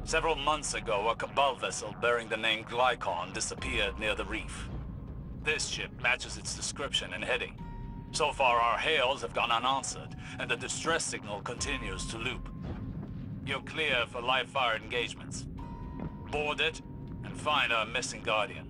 Several months ago, a Cabal vessel bearing the name Glycon disappeared near the reef. This ship matches its description and heading. So far, our hails have gone unanswered, and the distress signal continues to loop. You're clear for live-fire engagements. Board it, and find our missing Guardian.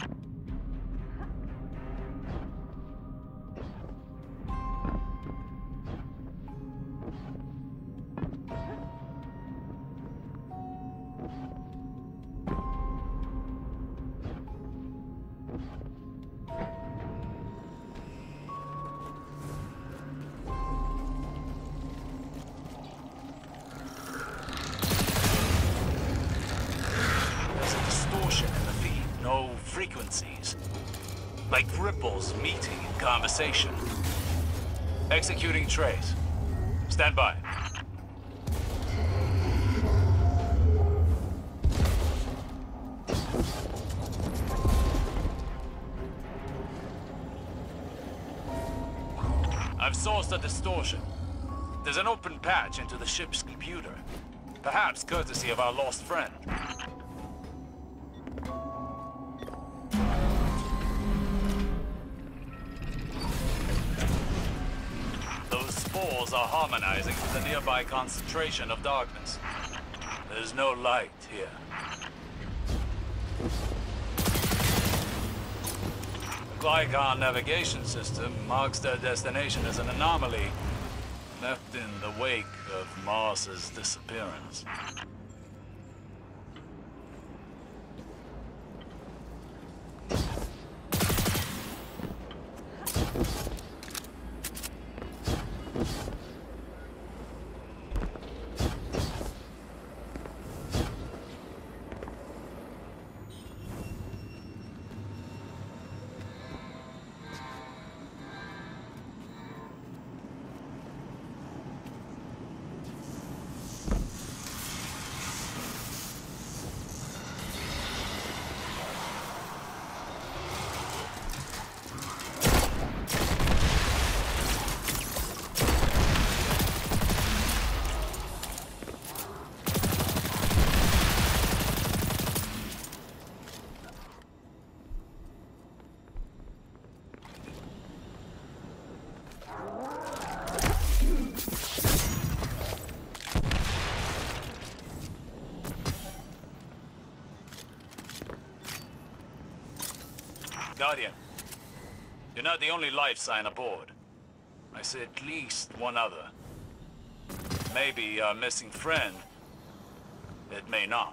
No frequencies. Like ripples meeting in conversation. Executing trace. Stand by. I've sourced a distortion. There's an open patch into the ship's computer. Perhaps courtesy of our lost friend. Spores are harmonizing with the nearby concentration of darkness. There's no light here. The Glycon navigation system marks their destination as an anomaly left in the wake of Mars's disappearance. Guardian, you're not the only life sign aboard. I see at least one other. Maybe our missing friend. It may not.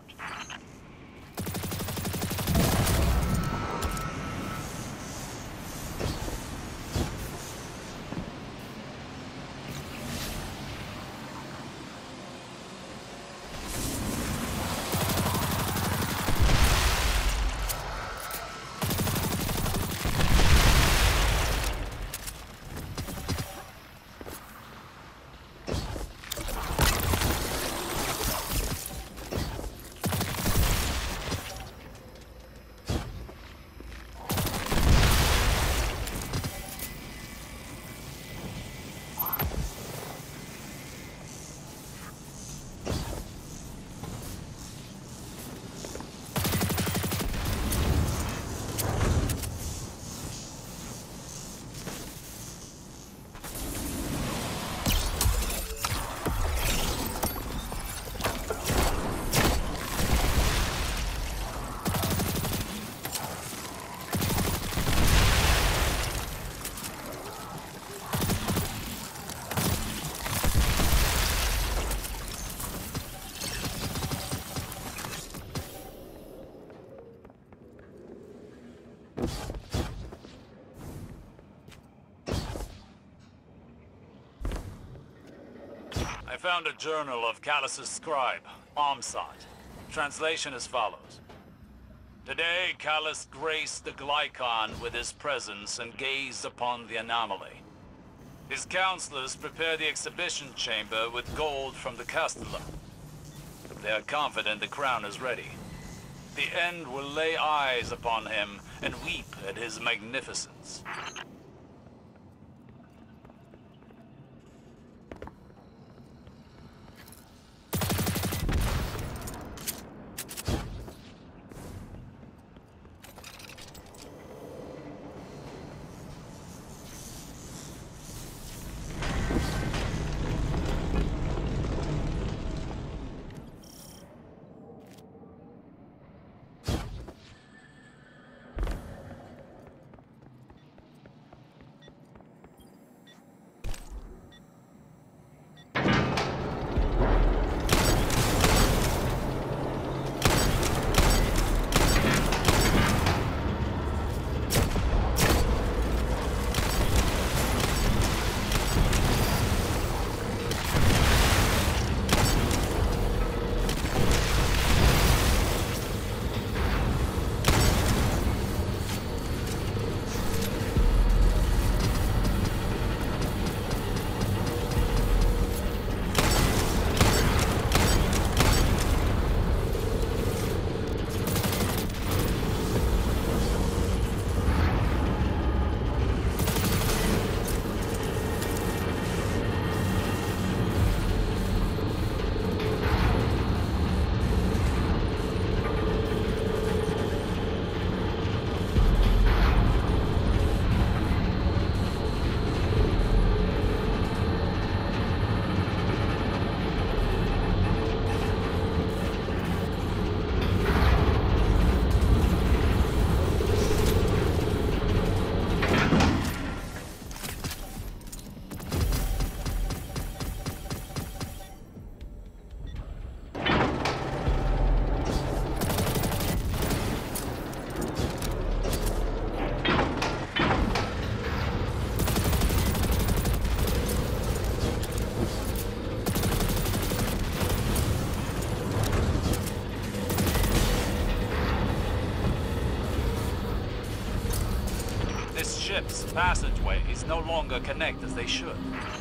I found a journal of Callus's scribe, Armsot. Translation as follows. Today, Callus graced the Glycon with his presence and gazed upon the anomaly. His counselors prepared the exhibition chamber with gold from the Castellum. They are confident the crown is ready. The end will lay eyes upon him and weep at his magnificence. This ship's passageways no longer connect as they should.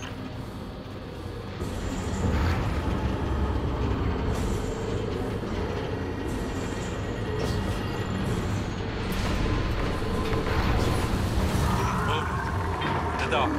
Move. The dock.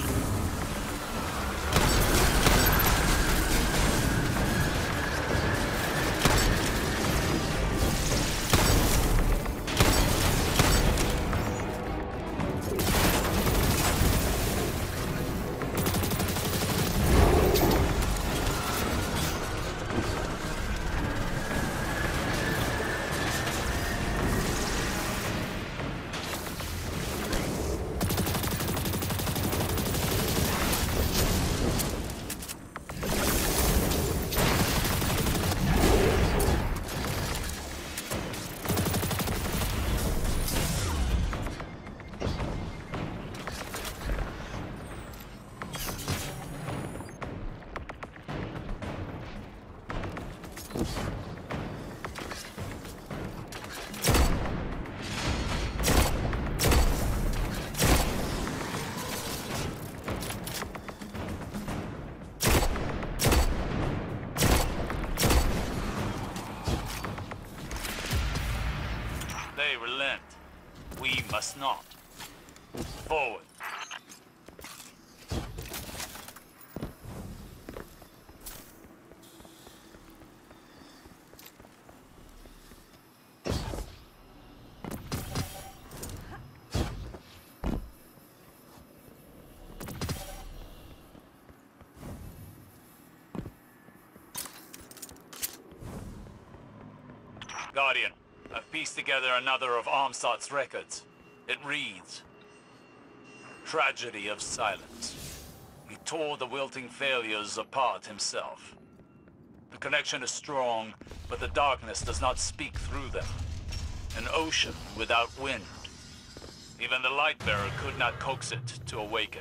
They relent. We must not. Forward. Guardian, I've pieced together another of Armsat's records. It reads, "Tragedy of silence. He tore the wilting failures apart himself. The connection is strong, but the darkness does not speak through them. An ocean without wind. Even the Lightbearer could not coax it to awaken."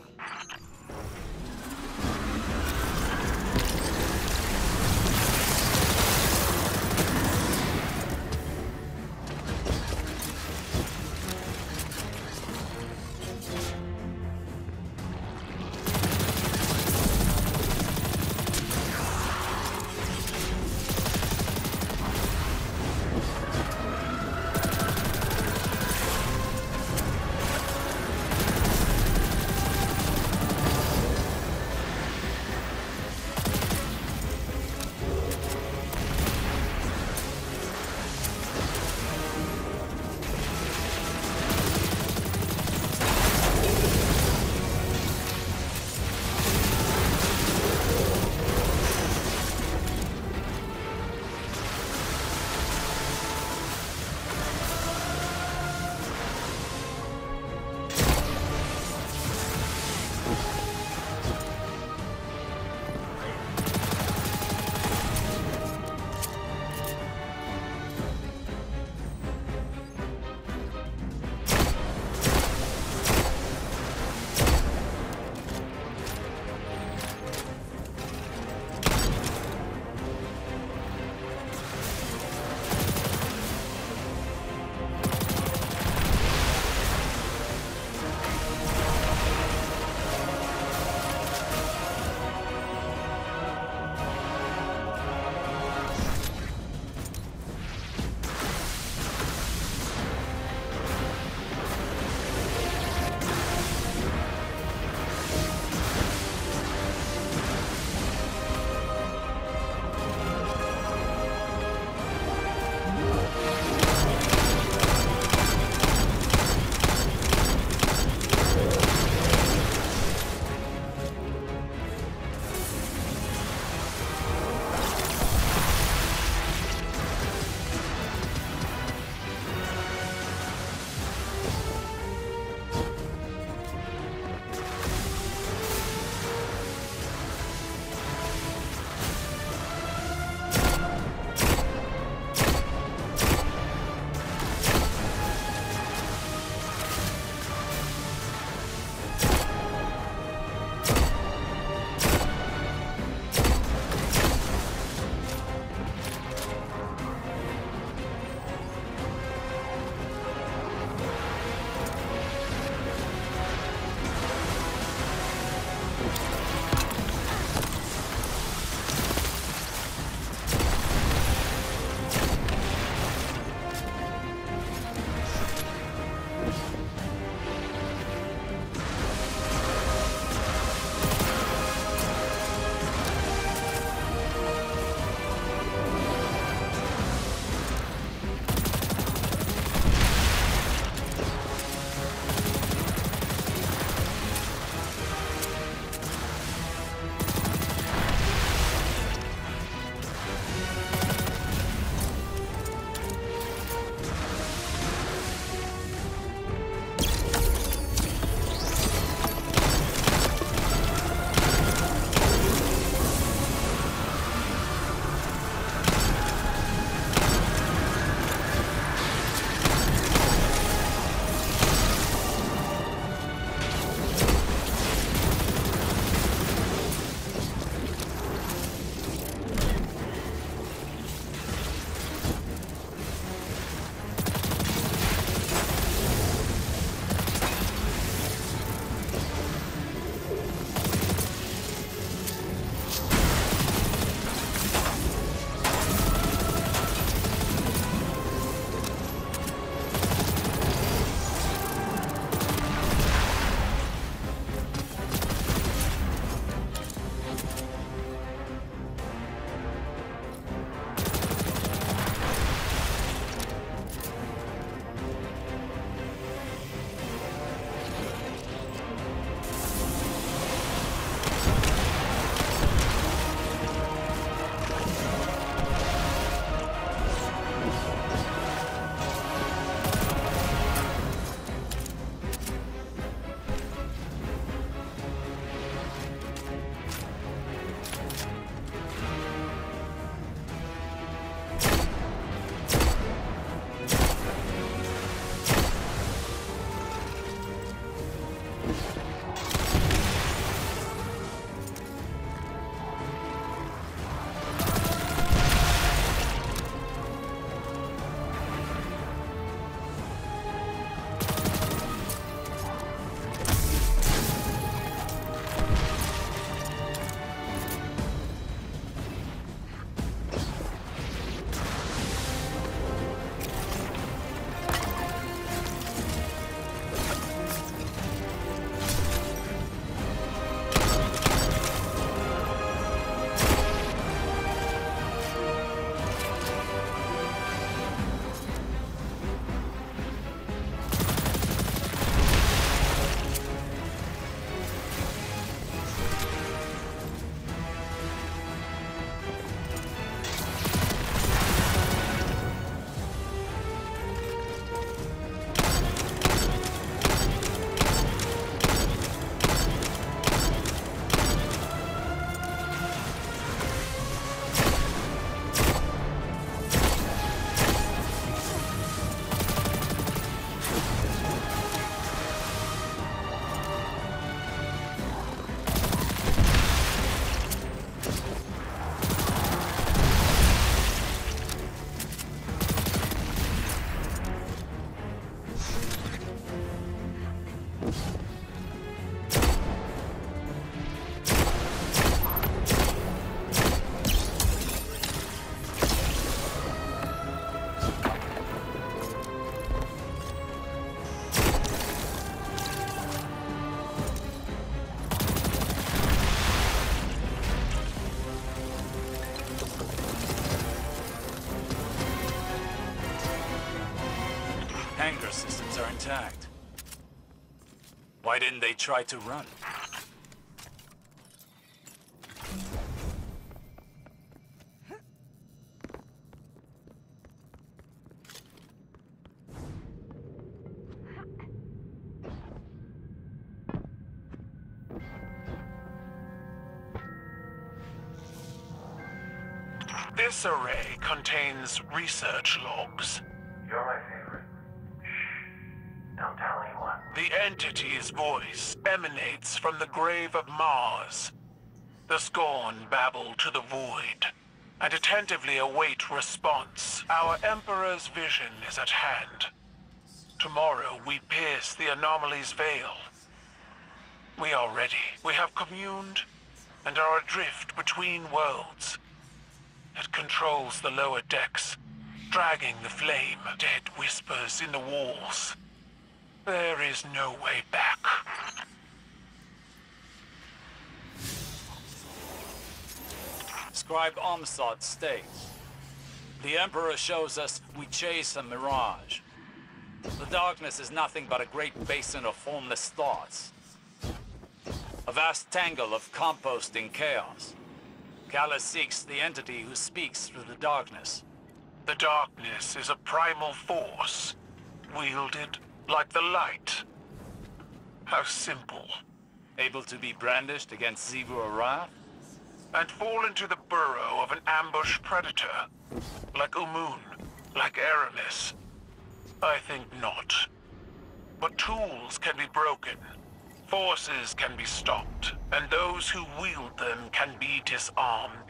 hangar systems are intact. Why didn't they try to run? This array contains research logs. You're my favorite. Shh. Don't tell anyone. The entity's voice emanates from the grave of Mars. The Scorn babble to the void, and attentively await response. Our Emperor's vision is at hand. Tomorrow we pierce the anomaly's veil. We are ready. We have communed, and are adrift between worlds. It controls the lower decks, dragging the flame. Dead whispers in the walls. There is no way back. Scribe Omsod states, the Emperor shows us we chase a mirage. The darkness is nothing but a great basin of formless thoughts. A vast tangle of composting chaos. Callus seeks the entity who speaks through the darkness. The darkness is a primal force, wielded like the light. How simple. Able to be brandished against Zivur Wrath? And fall into the burrow of an ambush predator. Like Umun, like Aramis. I think not. But tools can be broken. Forces can be stopped, and those who wield them can be disarmed.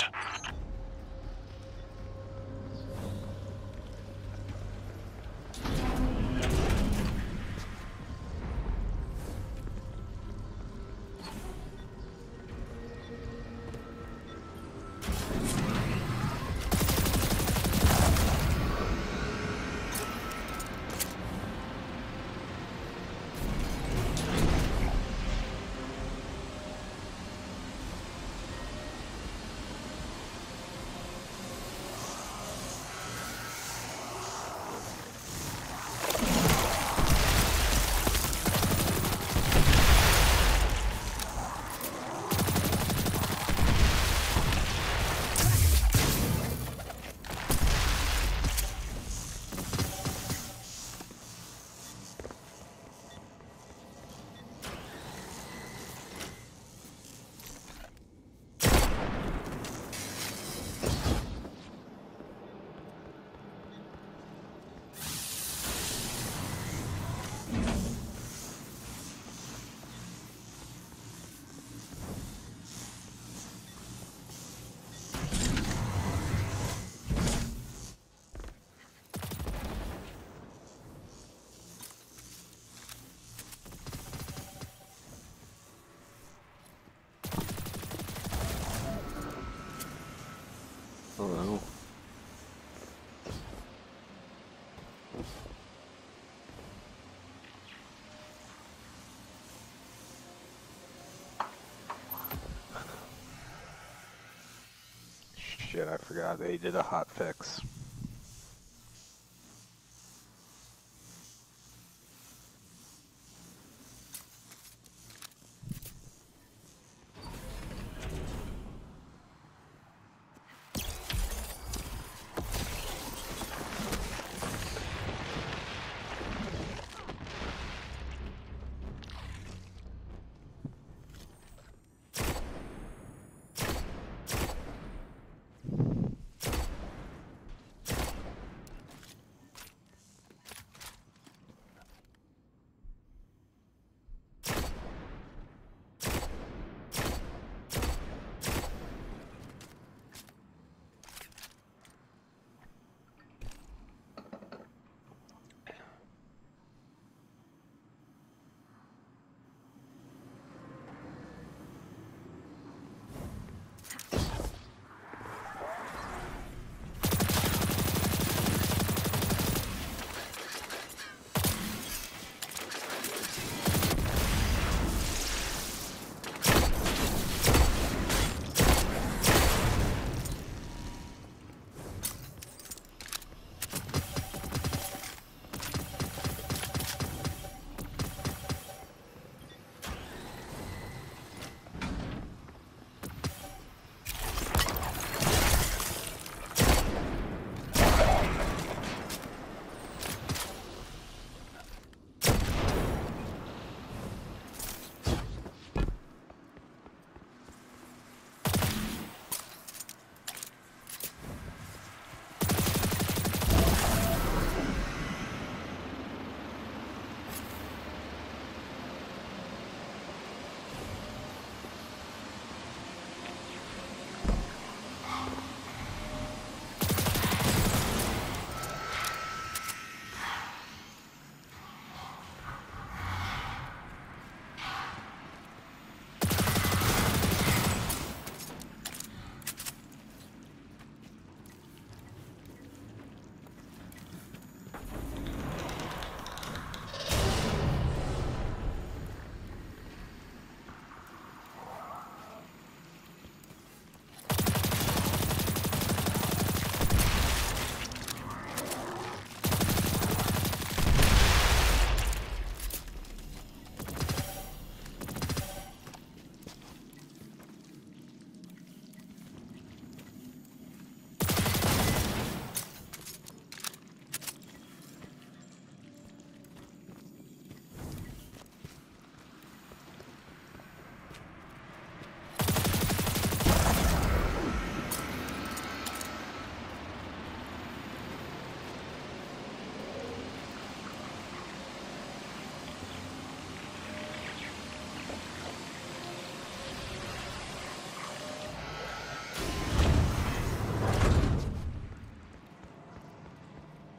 Hello. Shit, I forgot they did a hot fix.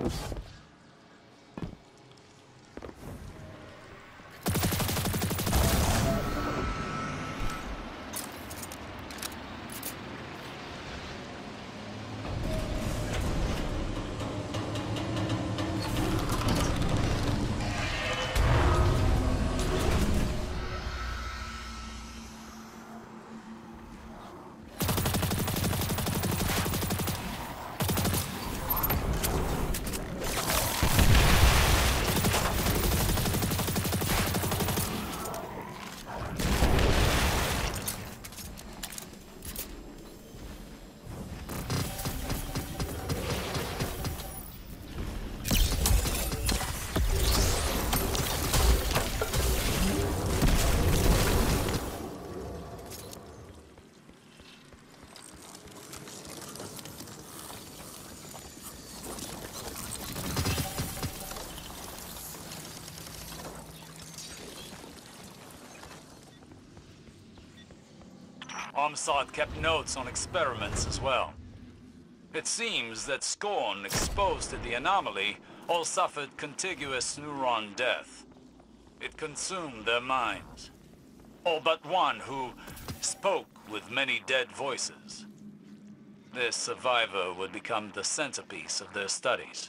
Omsat kept notes on experiments as well. It seems that Scorn exposed to the anomaly all suffered contiguous neuron death. It consumed their minds. All but one who spoke with many dead voices. This survivor would become the centerpiece of their studies.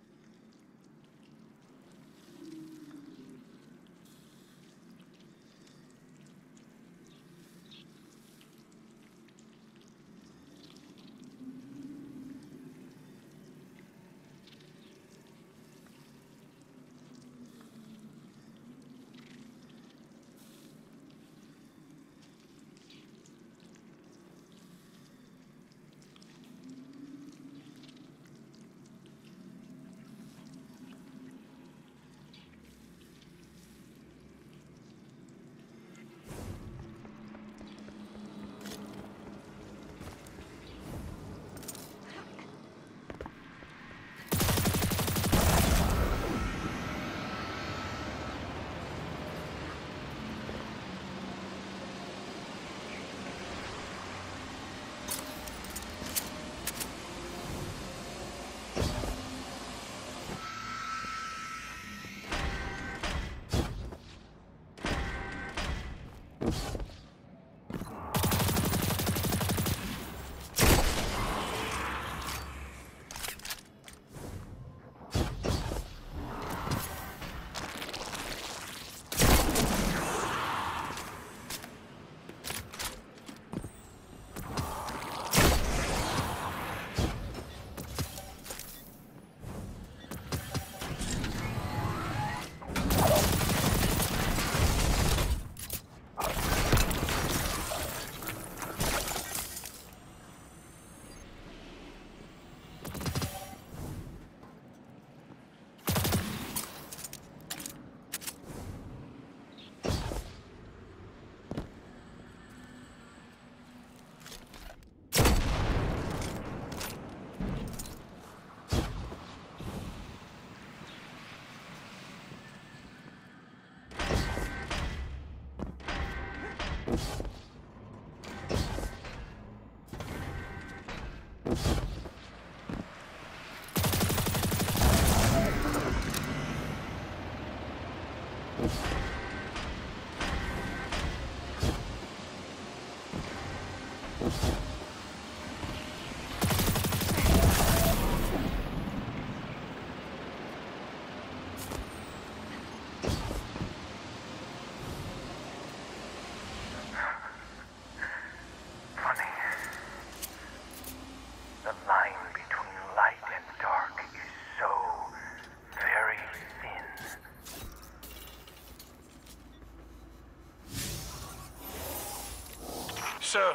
So,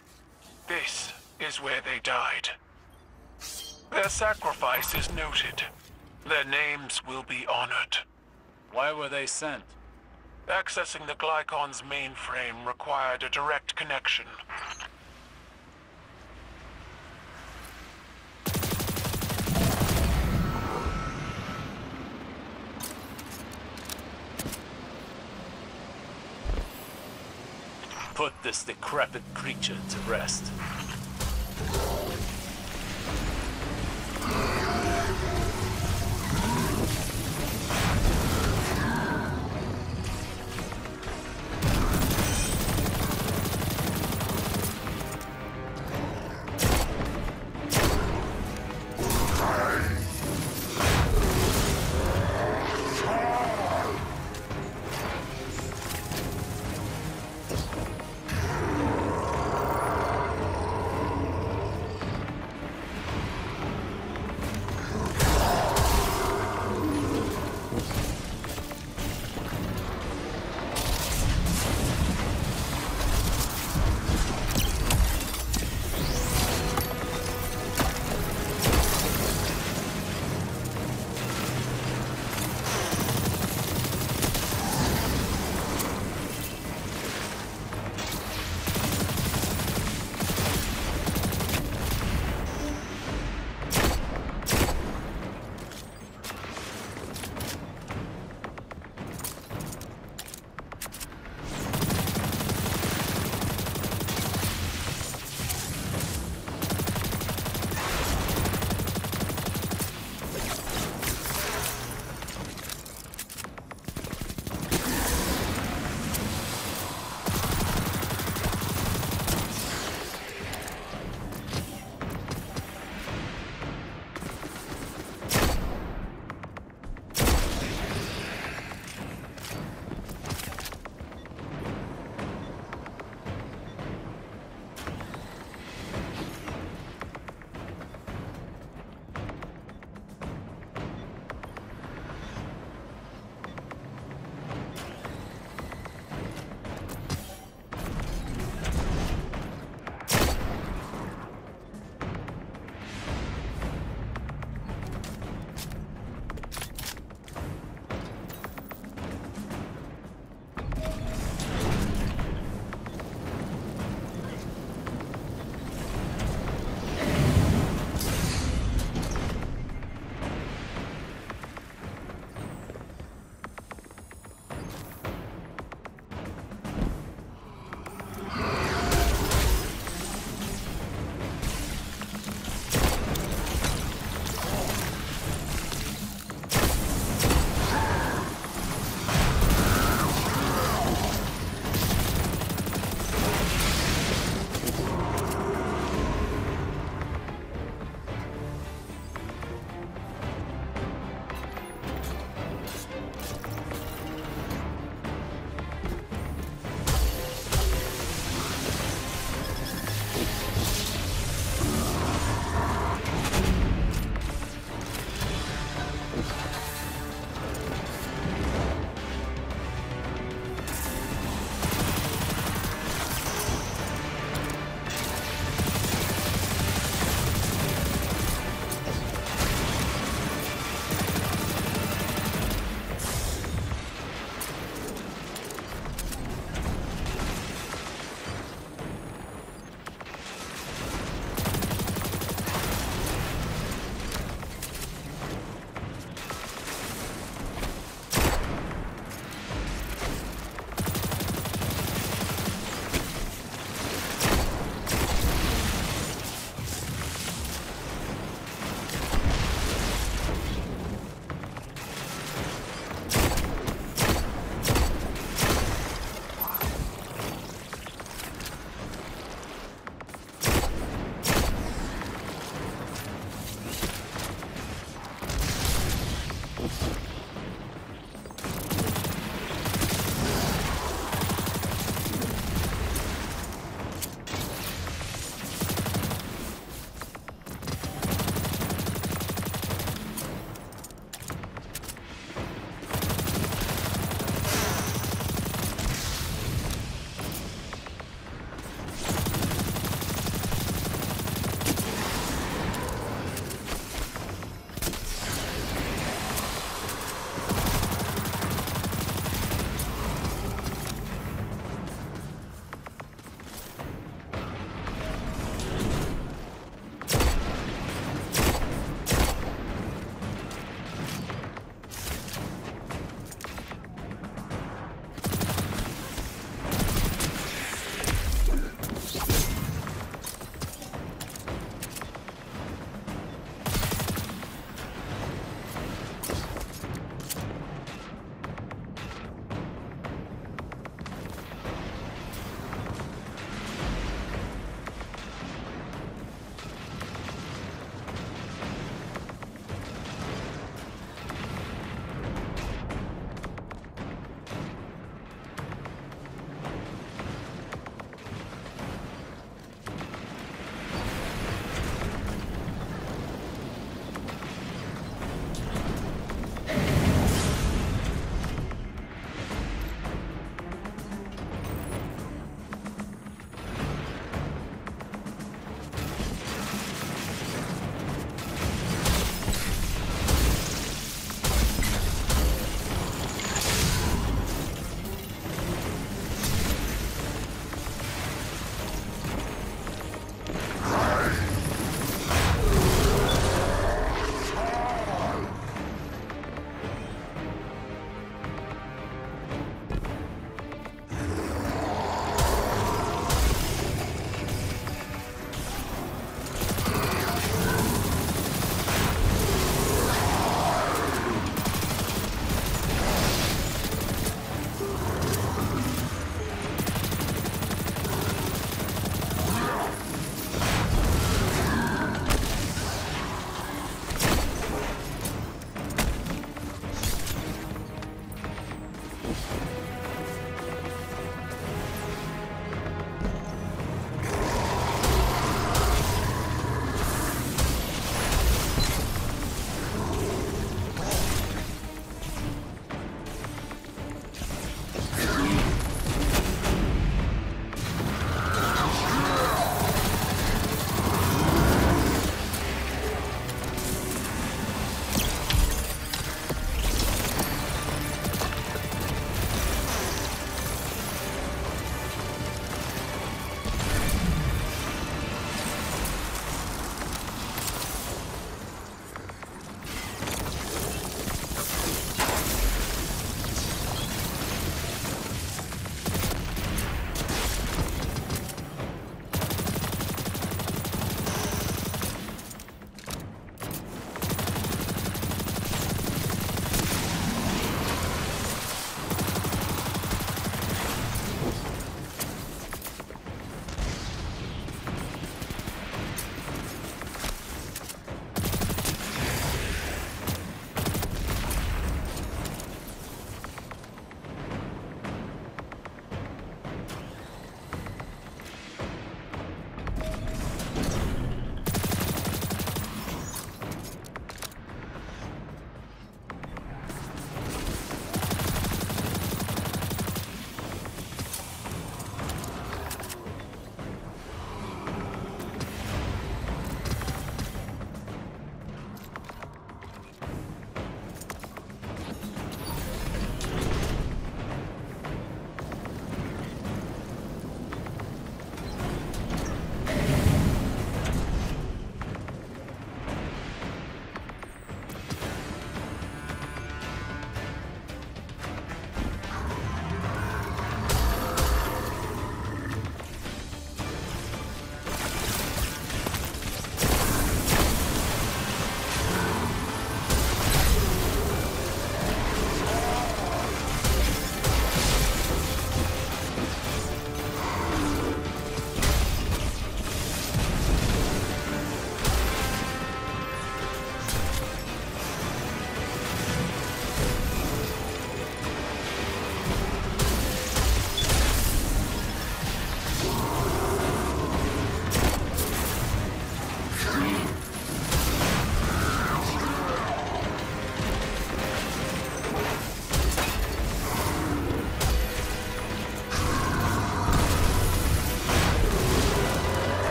this is where they died. Their sacrifice is noted. Their names will be honored. Why were they sent? Accessing the Glycon's mainframe required a direct connection. Put this decrepit creature to rest.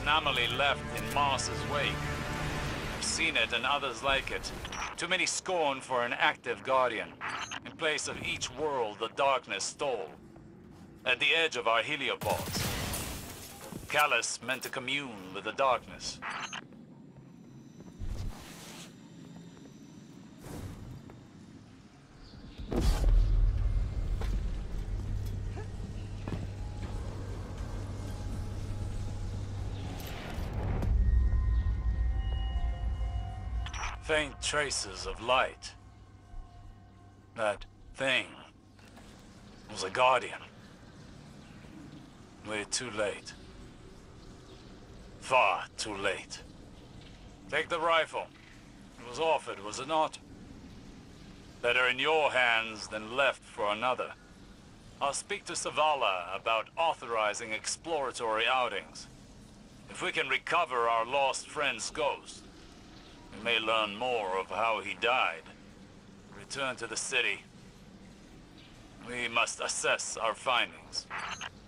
anomaly left in Mars's wake. I've seen it and others like it. Too many scorn for an active guardian. In place of each world the darkness stole. At the edge of our heliopods. Callus meant to commune with the darkness. Faint traces of light. That thing was a guardian. Way too late. Far too late. Take the rifle. It was offered, was it not? Better in your hands than left for another. I'll speak to Savala about authorizing exploratory outings. If we can recover our lost friend's ghost, we may learn more of how he died. Return to the city. We must assess our findings.